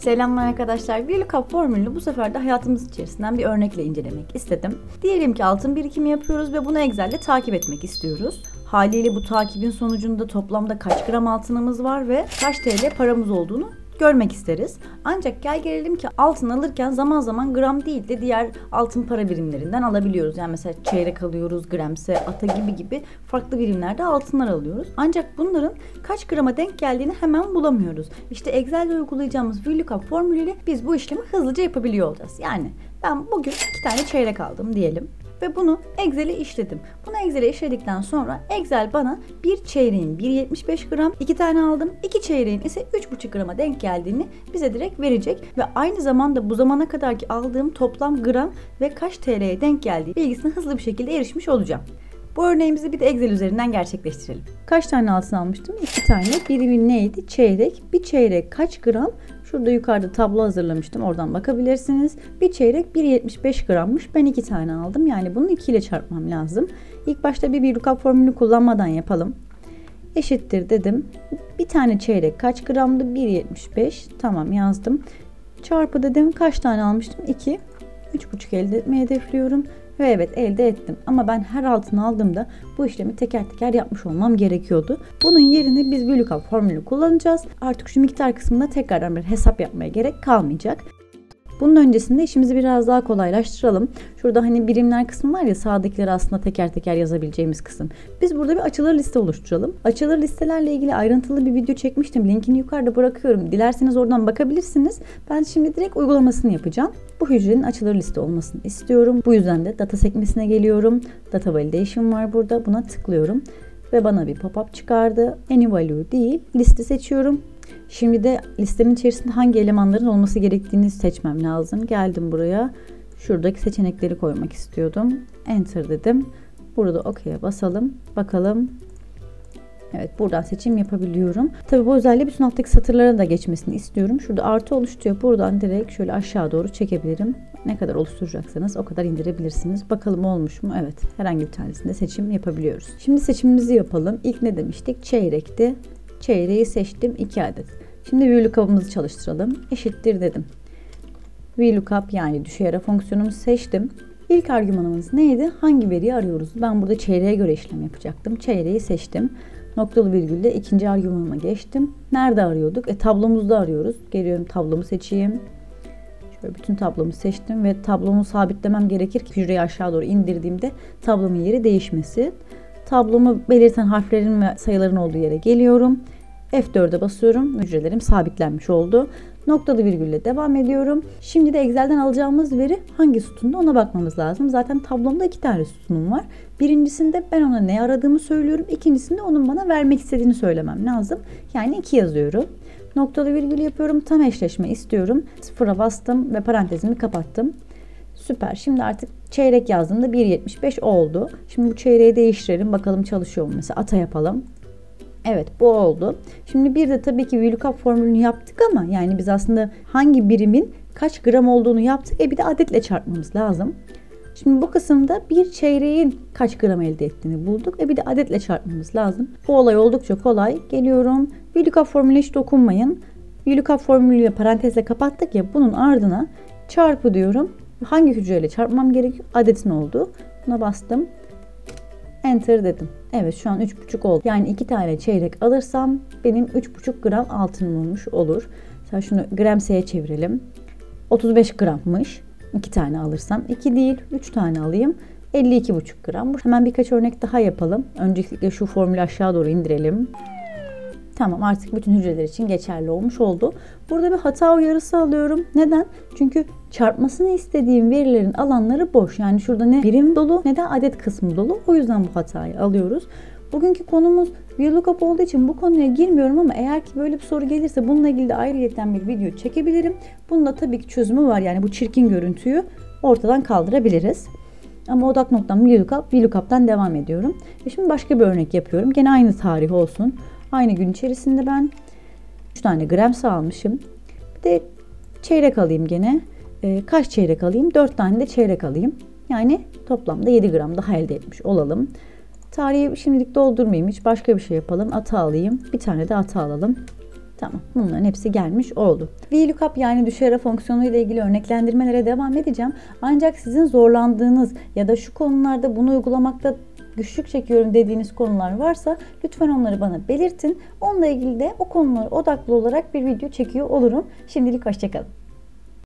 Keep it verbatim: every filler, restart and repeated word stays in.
Selamlar arkadaşlar. VLOOKUP formülünü bu sefer de hayatımız içerisinden bir örnekle incelemek istedim. Diyelim ki altın birikimi yapıyoruz ve bunu Excel'de takip etmek istiyoruz. Haliyle bu takibin sonucunda toplamda kaç gram altınımız var ve kaç T L paramız olduğunu görmek isteriz. Ancak gel gelelim ki altın alırken zaman zaman gram değil de diğer altın para birimlerinden alabiliyoruz. Yani mesela çeyrek alıyoruz, gramse, ata gibi gibi farklı birimlerde altınlar alıyoruz. Ancak bunların kaç grama denk geldiğini hemen bulamıyoruz. İşte Excel'de uygulayacağımız VLOOKUP formülüyle biz bu işlemi hızlıca yapabiliyor olacağız. Yani ben bugün iki tane çeyrek aldım diyelim. Ve bunu Excel'e işledim. Bunu Excel'e işledikten sonra Excel bana bir çeyreğin bir virgül yetmiş beş gram, iki tane aldım. iki çeyreğin ise üç buçuk grama denk geldiğini bize direkt verecek. Ve aynı zamanda bu zamana kadarki aldığım toplam gram ve kaç T L'ye denk geldiği bilgisine hızlı bir şekilde erişmiş olacağım. Bu örneğimizi bir de Excel üzerinden gerçekleştirelim. Kaç tane altın almıştım? iki tane. Birimi neydi? Çeyrek. Bir çeyrek kaç gram? Şurada yukarıda tablo hazırlamıştım. Oradan bakabilirsiniz. Bir çeyrek bir virgül yetmiş beş grammış. Ben iki tane aldım. Yani bunu iki ile çarpmam lazım. İlk başta bir VLOOKUP formülünü kullanmadan yapalım. Eşittir dedim. Bir tane çeyrek kaç gramdı? bir virgül yetmiş beş. Tamam yazdım. Çarpı dedim. Kaç tane almıştım? iki. üç buçuk elde etmeyi hedefliyorum. Ve evet elde ettim. Ama ben her altın aldığımda bu işlemi teker teker yapmış olmam gerekiyordu. Bunun yerine biz VLOOKUP formülünü kullanacağız. Artık şu miktar kısmında tekrardan bir hesap yapmaya gerek kalmayacak. Bunun öncesinde işimizi biraz daha kolaylaştıralım. Şurada hani birimler kısmı var ya, sağdakileri aslında teker teker yazabileceğimiz kısım. Biz burada bir açılır liste oluşturalım. Açılır listelerle ilgili ayrıntılı bir video çekmiştim. Linkini yukarıda bırakıyorum. Dilerseniz oradan bakabilirsiniz. Ben şimdi direkt uygulamasını yapacağım. Bu hücrenin açılır liste olmasını istiyorum. Bu yüzden de data sekmesine geliyorum. Data validation var burada. Buna tıklıyorum. Ve bana bir pop-up çıkardı. Any value değil. Liste seçiyorum. Şimdi de listemin içerisinde hangi elemanların olması gerektiğini seçmem lazım. Geldim buraya. Şuradaki seçenekleri koymak istiyordum. Enter dedim. Burada OK'ye basalım. Bakalım. Evet, buradan seçim yapabiliyorum. Tabii bu özelliği bütün alttaki satırlara da geçmesini istiyorum. Şurada artı oluşturuyor. Buradan direkt şöyle aşağı doğru çekebilirim. Ne kadar oluşturacaksanız o kadar indirebilirsiniz. Bakalım olmuş mu? Evet. Herhangi bir tanesinde seçim yapabiliyoruz. Şimdi seçimimizi yapalım. İlk ne demiştik? Çeyrekti. Çeyreği seçtim. iki adet. Şimdi VLOOKUP'ımızı çalıştıralım. Eşittir dedim. VLOOKUP yani düşey ara fonksiyonumu seçtim. İlk argümanımız neydi? Hangi veriyi arıyoruz? Ben burada çeyreğe göre işlem yapacaktım. Çeyreği seçtim. Noktalı virgülle ikinci argümanıma geçtim. Nerede arıyorduk? E tablomuzda arıyoruz. Geliyorum, tablomu seçeyim. Şöyle bütün tablomu seçtim ve tablomu sabitlemem gerekir ki hücreyi aşağı doğru indirdiğimde tablomun yeri değişmesi. Tablomu belirten harflerin ve sayıların olduğu yere geliyorum. F dört'e basıyorum. Hücrelerim sabitlenmiş oldu. Noktalı virgülle devam ediyorum. Şimdi de Excel'den alacağımız veri hangi sütunda ona bakmamız lazım. Zaten tablomda iki tane sütunum var. Birincisinde ben ona ne aradığımı söylüyorum. İkincisinde onun bana vermek istediğini söylemem lazım. Yani iki yazıyorum. Noktalı virgül yapıyorum. Tam eşleşme istiyorum. Sıfıra bastım ve parantezimi kapattım. Süper. Şimdi artık çeyrek yazdığımda bir virgül yetmiş beş oldu. Şimdi bu çeyreği değiştirelim. Bakalım çalışıyor mu? Mesela ata yapalım. Evet, bu oldu. Şimdi bir de tabii ki VLOOKUP formülünü yaptık ama yani biz aslında hangi birimin kaç gram olduğunu yaptık. E bir de adetle çarpmamız lazım. Şimdi bu kısımda bir çeyreğin kaç gram elde ettiğini bulduk. E bir de adetle çarpmamız lazım. Bu olay oldukça kolay. Geliyorum. VLOOKUP formülüne hiç dokunmayın. VLOOKUP formülüyle parantezle kapattık ya, bunun ardına çarpı diyorum. Hangi hücreyle çarpmam gerekiyor? Adetin oldu. Buna bastım. Enter dedim. Evet, şu an üç buçuk oldu. Yani iki tane çeyrek alırsam benim üç buçuk gram altınım olmuş olur. Mesela şunu gramseye çevirelim. otuz beş grammış. iki tane alırsam. iki değil, üç tane alayım. elli iki buçuk gram. Hemen birkaç örnek daha yapalım. Öncelikle şu formülü aşağı doğru indirelim. Tamam, artık bütün hücreler için geçerli olmuş oldu. Burada bir hata uyarısı alıyorum. Neden? Çünkü çarpmasını istediğim verilerin alanları boş. Yani şurada ne birim dolu ne de adet kısmı dolu. O yüzden bu hatayı alıyoruz. Bugünkü konumuz VLOOKUP olduğu için bu konuya girmiyorum ama eğer ki böyle bir soru gelirse bununla ilgili de ayrıyeten bir video çekebilirim. Bunun da tabii ki çözümü var. Yani bu çirkin görüntüyü ortadan kaldırabiliriz. Ama odak noktam VLOOKUP. VLOOKUP'tan devam ediyorum. Ve şimdi başka bir örnek yapıyorum. Gene aynı tarih olsun. Aynı gün içerisinde ben üç tane gramsa almışım. Bir de çeyrek alayım gene. E, kaç çeyrek alayım? dört tane de çeyrek alayım. Yani toplamda yedi gram daha elde etmiş olalım. Tarihi şimdilik doldurmayayım. Hiç başka bir şey yapalım. Ata alayım. Bir tane de ata alalım. Tamam, bunların hepsi gelmiş oldu. VLOOKUP yani düşey ara fonksiyonu ile ilgili örneklendirmelere devam edeceğim. Ancak sizin zorlandığınız ya da şu konularda bunu uygulamakta güçlük çekiyorum dediğiniz konular varsa lütfen onları bana belirtin. Onunla ilgili de o konulara odaklı olarak bir video çekiyor olurum. Şimdilik hoşça kalın.